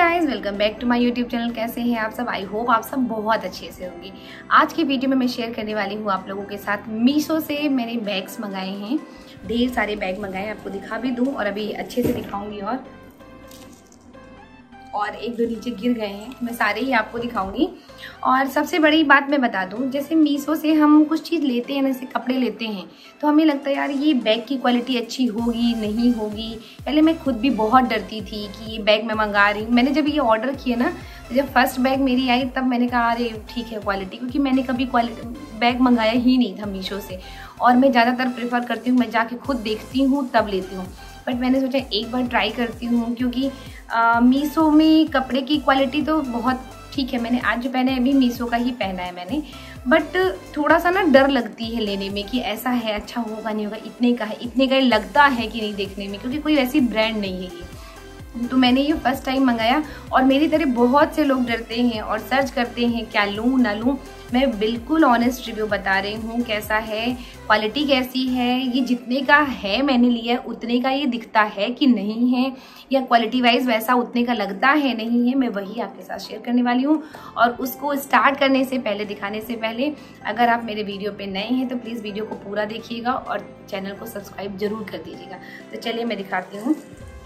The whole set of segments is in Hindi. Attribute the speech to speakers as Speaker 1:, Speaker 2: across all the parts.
Speaker 1: Guys, welcome back to my YouTube channel. कैसे हैं आप सब? आई होप आप सब बहुत अच्छे से होंगे। आज की वीडियो में मैं शेयर करने वाली हूँ आप लोगों के साथ मीशो से मैंने बैग्स मंगाए हैं। ढेर सारे बैग मंगाए, आपको दिखा भी दूँ और अभी अच्छे से दिखाऊंगी। और एक दो नीचे गिर गए हैं, मैं सारे ही आपको दिखाऊंगी। और सबसे बड़ी बात मैं बता दूं, जैसे मीशो से हम कुछ चीज़ लेते हैं, जैसे कपड़े लेते हैं, तो हमें लगता है यार ये बैग की क्वालिटी अच्छी होगी नहीं होगी। पहले मैं खुद भी बहुत डरती थी कि ये बैग मैं मंगा रही हूँ। मैंने जब ये ऑर्डर किया ना, जब फर्स्ट बैग मेरी आई तब मैंने कहा अरे ठीक है क्वालिटी, क्योंकि मैंने कभी क्वालिटी बैग मंगाया ही नहीं था मीशो से। और मैं ज़्यादातर प्रेफर करती हूँ, मैं जाके खुद देखती हूँ तब लेती हूँ। बट मैंने सोचा एक बार ट्राई करती हूँ, क्योंकि मीशो में कपड़े की क्वालिटी तो बहुत ठीक है। मैंने आज जो पहना है अभी मीशो का ही पहना है मैंने, बट थोड़ा सा ना डर लगती है लेने में कि ऐसा है अच्छा होगा नहीं होगा, इतने का है इतने का लगता है कि नहीं देखने में, क्योंकि कोई वैसी ब्रांड नहीं है ये। तो मैंने ये फर्स्ट टाइम मंगाया और मेरी तरह बहुत से लोग डरते हैं और सर्च करते हैं क्या लूँ ना लूँ। मैं बिल्कुल ऑनेस्ट रिव्यू बता रही हूँ कैसा है, क्वालिटी कैसी है, ये जितने का है मैंने लिया उतने का ये दिखता है कि नहीं है, या क्वालिटी वाइज वैसा उतने का लगता है नहीं है, मैं वही आपके साथ शेयर करने वाली हूँ। और उसको स्टार्ट करने से पहले, दिखाने से पहले, अगर आप मेरे वीडियो पे नए हैं तो प्लीज़ वीडियो को पूरा देखिएगा और चैनल को सब्सक्राइब जरूर कर दीजिएगा। तो चलिए मैं दिखाती हूँ।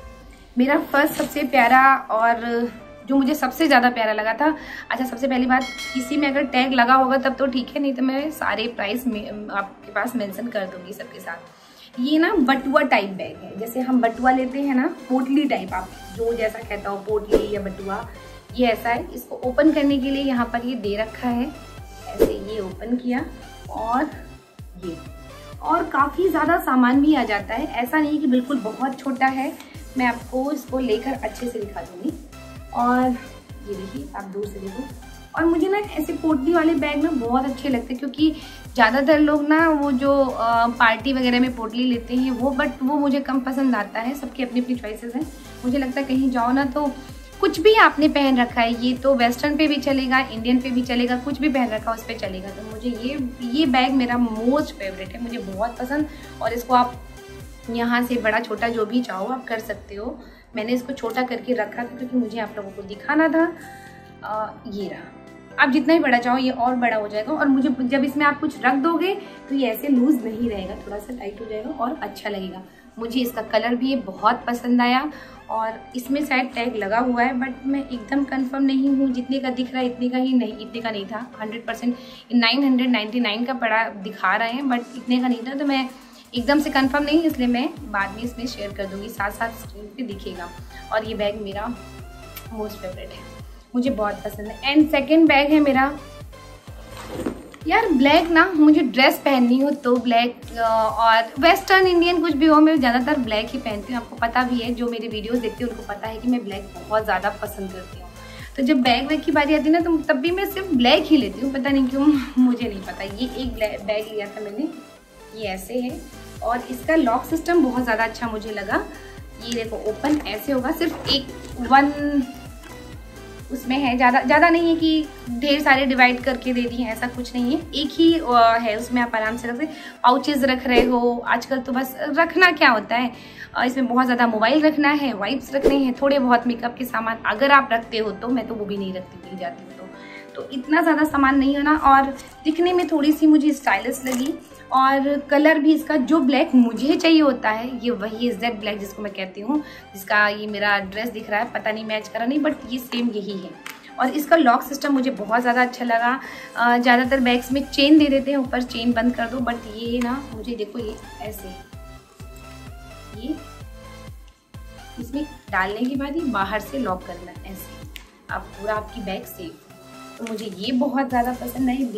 Speaker 1: मेरा फर्स्ट सबसे प्यारा और जो मुझे सबसे ज़्यादा प्यारा लगा था, अच्छा सबसे पहली बात, किसी में अगर टैग लगा होगा तब तो ठीक है, नहीं तो मैं सारे प्राइस में आपके पास मेंशन कर दूंगी सबके साथ। ये ना बटुआ टाइप बैग है, जैसे हम बटुआ लेते हैं ना, पोटली टाइप, आप जो जैसा कहता हो पोटली या बटुआ, ये ऐसा है। इसको ओपन करने के लिए यहाँ पर ये दे रखा है, ऐसे ये ओपन किया और ये, और काफ़ी ज़्यादा सामान भी आ जाता है। ऐसा नहीं कि बिल्कुल बहुत छोटा है, मैं आपको इसको लेकर अच्छे से दिखा दूंगी। और ये देखिए, आप दूर से देखो। और मुझे ना ऐसे पोटली वाले बैग ना बहुत अच्छे लगते हैं, क्योंकि ज़्यादातर लोग ना वो जो पार्टी वगैरह में पोटली लेते हैं बट वो मुझे कम पसंद आता है। सबकी अपनी अपनी चॉइसेस हैं। मुझे लगता है कहीं जाओ ना तो कुछ भी आपने पहन रखा है, ये तो वेस्टर्न पे भी चलेगा, इंडियन पे भी चलेगा, कुछ भी पहन रखा उस पर चलेगा। तो मुझे ये बैग मेरा मोस्ट फेवरेट है, मुझे बहुत पसंद। और इसको आप यहाँ से बड़ा छोटा जो भी चाहो आप कर सकते हो। मैंने इसको छोटा करके रखा था क्योंकि मुझे आप लोगों को दिखाना था। ये रहा। आप जितना ही बड़ा चाहो ये और बड़ा हो जाएगा, और मुझे जब इसमें आप कुछ रख दोगे तो ये ऐसे लूज नहीं रहेगा, थोड़ा सा टाइट हो जाएगा और अच्छा लगेगा। मुझे इसका कलर भी बहुत पसंद आया। और इसमें शायद टैग लगा हुआ है, बट मैं एकदम कंफर्म नहीं हूँ। जितने का दिख रहा है इतने का ही नहीं, इतने का नहीं था। 100% 999 का पड़ा दिखा रहे हैं, बट इतने का नहीं था। तो मैं एकदम से कंफर्म नहीं, इसलिए मैं बाद में इसमें शेयर कर दूंगी, साथ साथ स्क्रीन पे दिखेगा। और ये बैग मेरा मोस्ट फेवरेट है, मुझे बहुत पसंद है। एंड सेकंड बैग है मेरा, यार ब्लैक ना, मुझे ड्रेस पहननी हो तो ब्लैक, और वेस्टर्न इंडियन कुछ भी हो, मैं ज़्यादातर ब्लैक ही पहनती हूँ। आपको पता भी है, जो मेरे वीडियोस देखते हैं उनको पता है कि मैं ब्लैक बहुत ज़्यादा पसंद करती हूँ। तो जब बैग वैग की बारी आती है ना, तो तब भी मैं सिर्फ ब्लैक ही लेती हूँ, पता नहीं क्यों, मुझे नहीं पता। ये एक बैग लिया था मैंने, ये ऐसे है, और इसका लॉक सिस्टम बहुत ज़्यादा अच्छा मुझे लगा। ये देखो ओपन ऐसे होगा, सिर्फ वन उसमें है, ज़्यादा नहीं है कि ढेर सारे डिवाइड करके दे दिए, ऐसा कुछ नहीं है, एक ही है। उसमें आप आराम से रख सकते, पाउचेज रख रहे हो, आजकल तो बस रखना क्या होता है, इसमें बहुत ज़्यादा मोबाइल रखना है, वाइप्स रखने हैं, थोड़े बहुत मेकअप के सामान अगर आप रखते हो तो। मैं तो वो भी नहीं रखती, मिल जाती हूँ तो इतना ज़्यादा सामान नहीं होना। और दिखने में थोड़ी सी मुझे स्टाइलिश लगी, और कलर भी इसका जो ब्लैक मुझे चाहिए होता है, ये वही जेड ब्लैक जिसको मैं कहती हूँ, जिसका ये मेरा ड्रेस दिख रहा है, पता नहीं मैच करा नहीं, बट ये सेम यही है। और इसका लॉक सिस्टम मुझे बहुत ज़्यादा अच्छा लगा। ज़्यादातर बैग्स में चेन दे देते हैं, ऊपर चेन बंद कर दो, बट ये ना मुझे देखो ये ऐसे, ये इसमें डालने के बाद ये बाहर से लॉक करना, ऐसे आप पूरा आपकी बैग सेफ। तो मुझे ये बहुत ज़्यादा पसंद आई।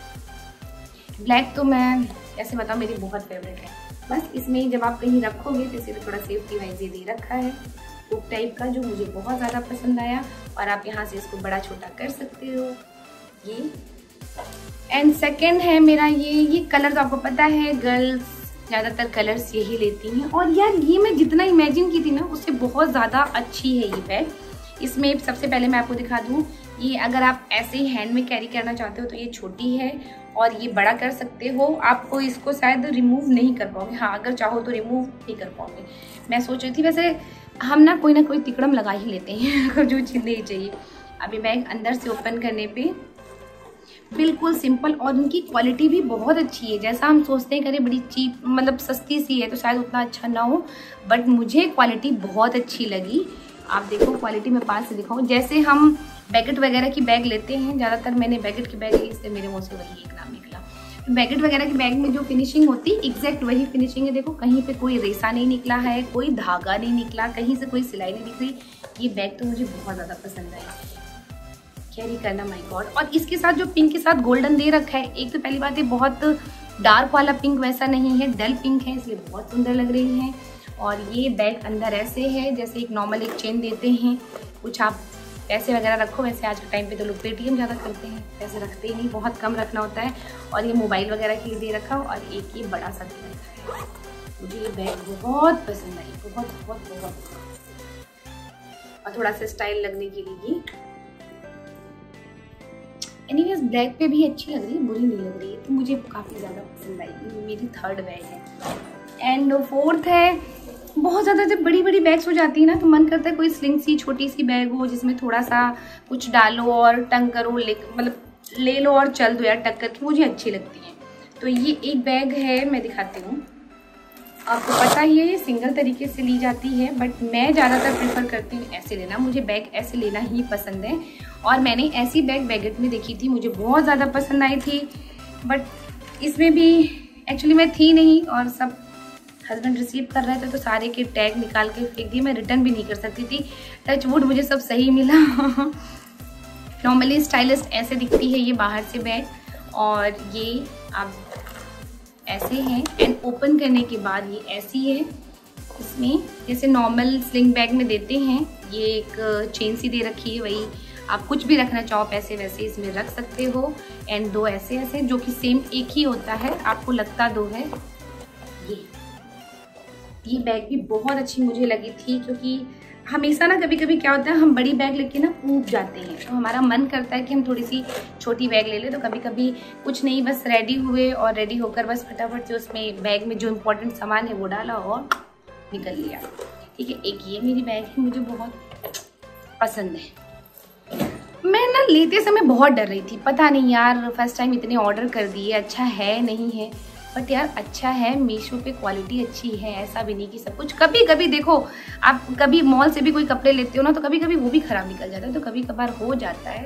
Speaker 1: ब्लैक तो मैं कैसे बताऊँ, मेरी बहुत फेवरेट है। बस इसमें जब आप कहीं रखोगे तो इसे थोड़ा सेफ्टी वाइज ये दे रखा है, हुक टाइप का, जो मुझे बहुत ज़्यादा पसंद आया। और आप यहाँ से इसको बड़ा छोटा कर सकते हो, ये। एंड सेकंड है मेरा ये कलर तो आपको पता है, गर्ल्स ज़्यादातर कलर्स यही लेती हैं। और यार ये मैं जितना इमेजिन की थी ना, उससे बहुत ज़्यादा अच्छी है ये बैग। इसमें सबसे पहले मैं आपको दिखा दूँ, ये अगर आप ऐसे ही हैंड में कैरी करना चाहते हो तो ये छोटी है, और ये बड़ा कर सकते हो। आपको इसको शायद रिमूव नहीं कर पाओगे, हाँ अगर चाहो तो रिमूव नहीं कर पाओगे। मैं सोच रही थी, वैसे हम ना कोई तिकड़म लगा ही लेते हैं अगर जो चीज़ नहीं चाहिए। अभी बैग अंदर से ओपन करने पे बिल्कुल सिंपल, और उनकी क्वालिटी भी बहुत अच्छी है। जैसा हम सोचते हैं कि अरे बड़ी चीप मतलब सस्ती सी है तो शायद उतना अच्छा ना हो, बट मुझे क्वालिटी बहुत अच्छी लगी। आप देखो क्वालिटी मैं पास से दिखाऊँ, जैसे हम बैगेट वगैरह की बैग लेते हैं, ज़्यादातर मैंने बैगेट की बैग ली, इससे मेरे मुँह से वही एक नाम निकला। बैगेट वगैरह की बैग में जो फिनिशिंग होती है एग्जैक्ट वही फिनिशिंग है। देखो कहीं पे कोई रेसा नहीं निकला है, कोई धागा नहीं निकला, कहीं से कोई सिलाई नहीं दिख रही। ये बैग तो मुझे बहुत ज़्यादा पसंद आया, कैरी करना माय गॉड। और इसके साथ जो पिंक के साथ गोल्डन दे रखा है, एक तो पहली बात है बहुत डार्क वाला पिंक वैसा नहीं है, डल पिंक है, इसलिए बहुत सुंदर लग रही है। और ये बैग अंदर ऐसे है जैसे एक नॉर्मल एक चेन देते हैं, कुछ आप पैसे वगैरह रखो। वैसे आज के टाइम पे तो लोग पेटीएम ज़्यादा करते हैं, पैसे रखते ही नहीं, बहुत कम रखना होता है। और ये मोबाइल वगैरह के लिए दे रखा हो, और एक ये बड़ा सा दे रखा है। मुझे ये बैग बहुत पसंद आई, बहुत बहुत बहुत। और थोड़ा सा स्टाइल लगने के लिए एनीवेज ब्लैक पे भी अच्छी लग रही है, बुरी नहीं लग रही है, तो मुझे काफ़ी ज़्यादा पसंद आई। मेरी थर्ड बैग है। एंड फोर्थ है, बहुत ज़्यादा जब बड़ी बड़ी बैग्स हो जाती है ना तो मन करता है कोई स्लिंग सी छोटी सी बैग हो जिसमें थोड़ा सा कुछ डालो और टंग करो, मतलब ले लो और चल दो यार टक करके, मुझे अच्छी लगती है। तो ये एक बैग है, मैं दिखाती हूँ। आपको पता ही है ये सिंगल तरीके से ली जाती है, बट मैं ज़्यादातर प्रेफर करती हूँ ऐसे लेना, मुझे बैग ऐसे लेना ही पसंद है। और मैंने ऐसी बैग बैगेट में देखी थी, मुझे बहुत ज़्यादा पसंद आई थी, बट इसमें भी एक्चुअली मैं थी नहीं और सब हस्बैंड रिसीव कर रहे थे तो सारे के टैग निकाल के फेंक दिए, मैं रिटर्न भी नहीं कर सकती थी। टच वुड मुझे सब सही मिला। नॉर्मली स्टाइलिश ऐसे दिखती है ये बाहर से बैग, और ये आप ऐसे हैं। एंड ओपन करने के बाद ये ऐसी है, इसमें जैसे नॉर्मल स्लिंग बैग में देते हैं, ये एक चेन सी दे रखी है, वही आप कुछ भी रखना चाहो पैसे वैसे इसमें रख सकते हो। एंड दो ऐसे ऐसे जो कि सेम एक ही होता है, आपको लगता दो है। ये बैग भी बहुत अच्छी मुझे लगी थी, क्योंकि हमेशा ना कभी कभी क्या होता है हम बड़ी बैग लेके ना ऊब जाते हैं, तो हमारा मन करता है कि हम थोड़ी सी छोटी बैग ले लें। तो कभी कभी कुछ नहीं, बस रेडी हुए और रेडी होकर बस फटाफट से उसमें बैग में जो इम्पोर्टेंट सामान है वो डाला और निकल लिया। ठीक है, एक ये मेरी बैग है, मुझे बहुत पसंद है। मैं ना लेते समय बहुत डर रही थी, पता नहीं यार फर्स्ट टाइम इतने ऑर्डर कर दिए, अच्छा है नहीं है, बट यार अच्छा है। मीशो पे क्वालिटी अच्छी है, ऐसा भी नहीं कि सब कुछ। कभी कभी देखो आप कभी मॉल से भी कोई कपड़े लेते हो ना तो कभी कभी वो भी खराब निकल जाता है, तो कभी कभार हो जाता है,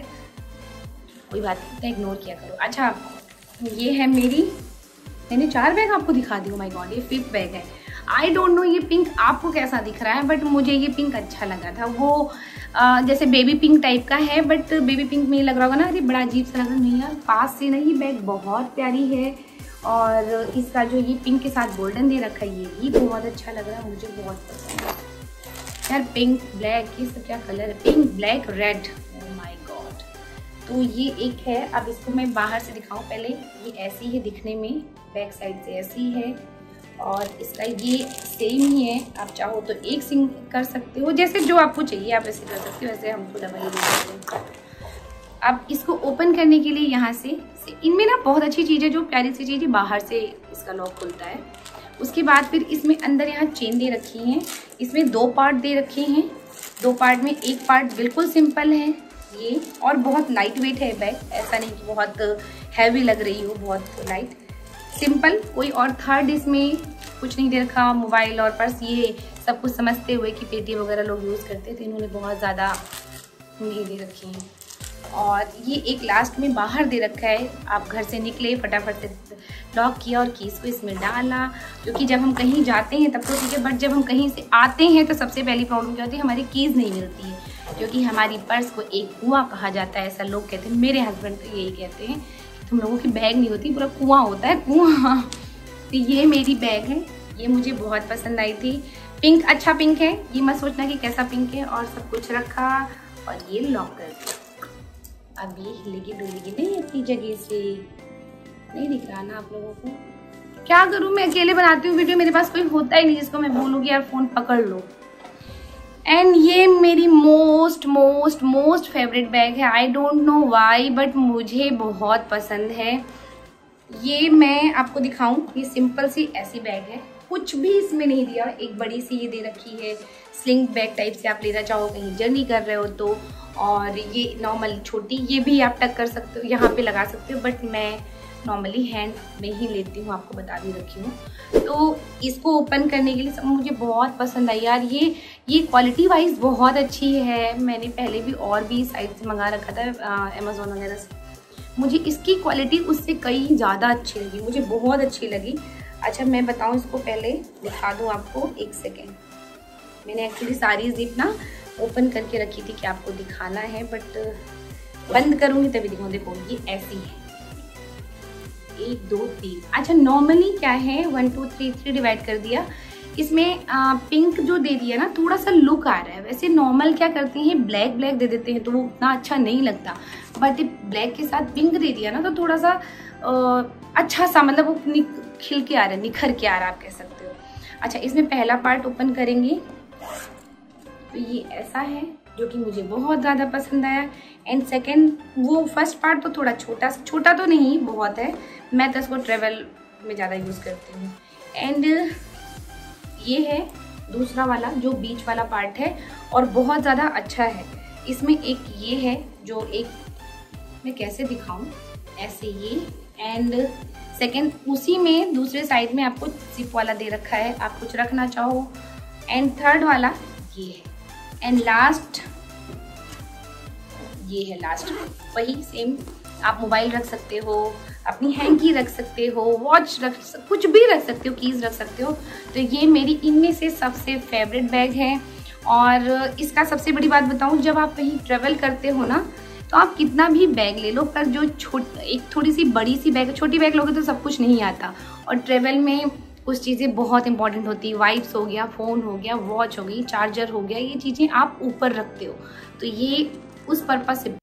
Speaker 1: कोई बात नहीं, इग्नोर किया करो। अच्छा ये है मेरी, मैंने 4 बैग आपको दिखा दी, माय गॉड ये 5th बैग है। आई डोंट नो ये पिंक आपको कैसा दिख रहा है, बट मुझे ये पिंक अच्छा लगा था। वो जैसे बेबी पिंक टाइप का है, बट बेबी पिंक में लग रहा होगा ना अरे बड़ा अजीब सा लग रहा, नहीं यार पास से ना ये बैग बहुत प्यारी है। और इसका जो ये पिंक के साथ गोल्डन दे रखा है ये भी बहुत अच्छा लग रहा है, मुझे बहुत पसंद है यार। पिंक ब्लैक ये सब क्या कलर है, pink black red, oh my god. तो ये एक है, अब इसको मैं बाहर से दिखाऊं पहले। ये ऐसी है दिखने में, बैक साइड से ऐसी है, और इसका ये सेम ही है। आप चाहो तो एक सिंग कर सकते हो, जैसे जो आपको चाहिए आप ऐसे कर सकते हो, वैसे हम तो डबल ही दे सकते हैं। अब इसको ओपन करने के लिए यहाँ से इनमें ना बहुत अच्छी चीज़ है, जो प्यारी सी चीज़ है, बाहर से इसका लॉक खुलता है। उसके बाद फिर इसमें अंदर यहाँ चेन दे रखी है, इसमें 2 पार्ट दे रखे हैं। 2 पार्ट में एक पार्ट बिल्कुल सिंपल है ये, और बहुत लाइट वेट है बैग, ऐसा नहीं कि बहुत हैवी लग रही हो, बहुत लाइट सिंपल। कोई और थर्ड इसमें कुछ नहीं दे रखा, मोबाइल और पर्स ये सब कुछ समझते हुए कि पेटीएम वगैरह लोग यूज़ करते थे, इन्होंने बहुत ज़्यादा ये दे रखी हैं। और ये एक लास्ट में बाहर दे रखा है, आप घर से निकले फटाफट से लॉक किया और कीज़ को इसमें डाला, क्योंकि जब हम कहीं जाते हैं तब तो ठीक है, बट जब हम कहीं से आते हैं तो सबसे पहली प्रॉब्लम क्या होती है, हमारी कीज़ नहीं मिलती है, क्योंकि हमारी पर्स को एक कुआं कहा जाता है, ऐसा लोग कहते हैं। मेरे हस्बैंड तो यही कहते हैं, तुम लोगों की बैग नहीं होती, पूरा कुआं होता है, कुआं। तो ये मेरी बैग है, ये मुझे बहुत पसंद आई थी। पिंक अच्छा पिंक है, ये मत सोचना कि कैसा पिंक है, और सब कुछ रखा और ये लॉक कर दिया। अब ये हिलेगी डुलेगी नहीं अपनी जगह से, नहीं दिख रहा ना आप लोगों को। क्या करूं, मैं अकेले बनाती हूँ वीडियो, मेरे पास कोई होता ही नहीं जिसको मैं बोलूँगी यार फोन पकड़ लो। एंड ये मेरी मोस्ट फेवरेट बैग है, I don't know why, but मुझे बहुत पसंद है। ये मैं आपको दिखाऊं, ये सिंपल सी ऐसी बैग है, कुछ भी इसमें नहीं दिया। एक बड़ी सी ये दे रखी है, स्लिंग बैग टाइप से आप लेना चाहो कहीं जर्नी कर रहे हो तो। और ये नॉर्मल छोटी, ये भी आप टक कर सकते हो, यहाँ पे लगा सकते हो, बट मैं नॉर्मली हैंड में ही लेती हूँ, आपको बता भी रखी हूँ। तो इसको ओपन करने के लिए सब मुझे बहुत पसंद आई यार। ये क्वालिटी वाइज बहुत अच्छी है। मैंने पहले भी और भी साइट से मंगा रखा था अमेज़ॉन वगैरह से, मुझे इसकी क्वालिटी उससे कई ज़्यादा अच्छी लगी, मुझे बहुत अच्छी लगी। अच्छा मैं बताऊँ, इसको पहले दिखा दूँ आपको, एक सेकेंड। मैंने एक्चुअली सारी जिप ना ओपन करके रखी थी कि आपको दिखाना है, बट बंद करूँगी तभी दिखाऊँ। देखो ये ऐसी है, 1 2 3। अच्छा नॉर्मली क्या है 1 2 3 डिवाइड कर दिया। इसमें पिंक जो दे दिया ना, थोड़ा सा लुक आ रहा है। वैसे नॉर्मल क्या करते हैं, ब्लैक दे देते हैं तो वो उतना अच्छा नहीं लगता, बट ब्लैक के साथ पिंक दे दिया ना तो थोड़ा सा अच्छा सा, मतलब वो खिल के आ रहा है, निखर के आ रहा है, आप कह सकते हो। अच्छा इसमें पहला पार्ट ओपन करेंगे तो ये ऐसा है, जो कि मुझे बहुत ज़्यादा पसंद आया। एंड सेकेंड, वो फर्स्ट पार्ट तो थोड़ा छोटा तो नहीं, बहुत है, मैं तो इसको ट्रेवल में ज़्यादा यूज़ करती हूँ। एंड ये है दूसरा वाला जो बीच वाला पार्ट है, और बहुत ज़्यादा अच्छा है। इसमें एक ये है जो एक, मैं कैसे दिखाऊं, ऐसे ये। एंड सेकेंड उसी में दूसरे साइड में आपको जिप वाला दे रखा है, आप कुछ रखना चाहो। एंड थर्ड वाला ये है। एंड लास्ट ये है, लास्ट वही सेम, आप मोबाइल रख सकते हो, अपनी हैंकी रख सकते हो, वॉच कुछ भी रख सकते हो, कीज रख सकते हो। तो ये मेरी इनमें से सबसे फेवरेट बैग है। और इसका सबसे बड़ी बात बताऊं, जब आप कहीं ट्रेवल करते हो ना, तो आप कितना भी बैग ले लो, पर जो एक थोड़ी सी बड़ी सी बैग, छोटी बैग लोगे तो सब कुछ नहीं आता। और ट्रेवल में कुछ चीज़ें बहुत इंपॉर्टेंट होती है, वाइप्स हो गया, फ़ोन हो गया, वॉच हो गई, चार्जर हो गया, ये चीज़ें आप ऊपर रखते हो, तो ये उस पर्पज से।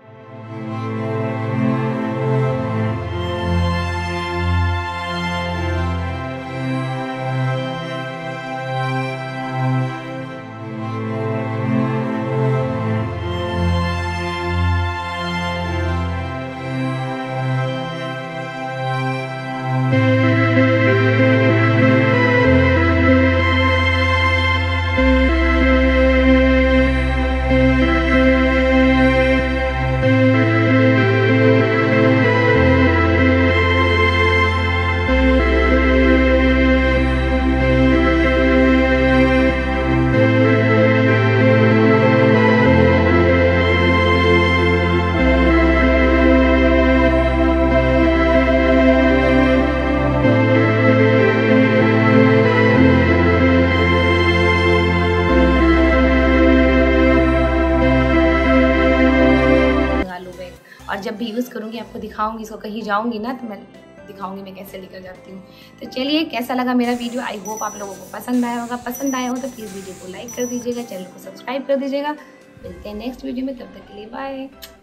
Speaker 1: और जब भी यूज़ करूँगी आपको दिखाऊंगी, इसको कहीं जाऊँगी ना तो मैं दिखाऊंगी मैं कैसे लेकर जाती हूँ। तो चलिए, कैसा लगा मेरा वीडियो, आई होप आप लोगों को पसंद आया होगा। पसंद आया हो तो प्लीज़ वीडियो को लाइक कर दीजिएगा, चैनल को सब्सक्राइब कर दीजिएगा। मिलते हैं नेक्स्ट वीडियो में, तब तक के लिए बाय।